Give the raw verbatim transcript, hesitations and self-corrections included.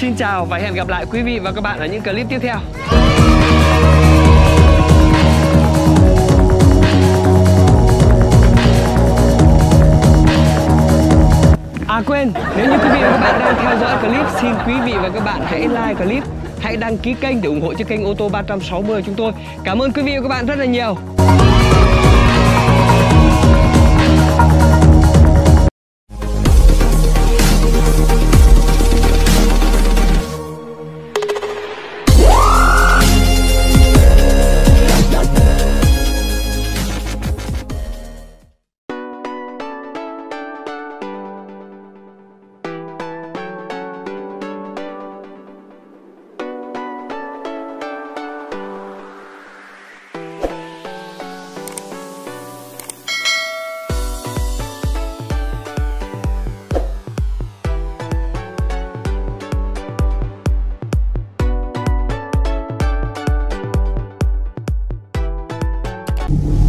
Xin chào và hẹn gặp lại quý vị và các bạn ở những clip tiếp theo. À quên, nếu như quý vị và các bạn đang theo dõi clip, xin quý vị và các bạn hãy like clip, hãy đăng ký kênh để ủng hộ cho kênh ô tô ba trăm sáu mươi của chúng tôi. Cảm ơn quý vị và các bạn rất là nhiều. You